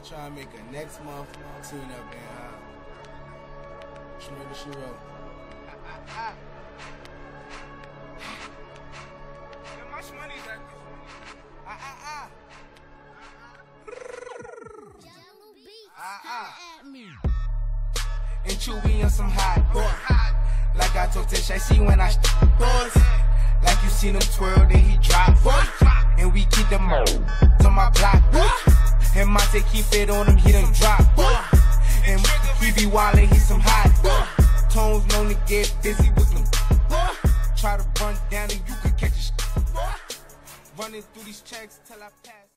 try to make a next month tune up and she know what she wrote. How much money is that? And Chewy on some hot boy. Like I told Tish, I see when I boys. Like you seen him twirl, then he drop. And we keep them on my block. And Monte keep it on him, he done drop. And he be wildin', he some hot. Tones known to get busy with them. Try to run down and you could catch a running through these checks till I pass.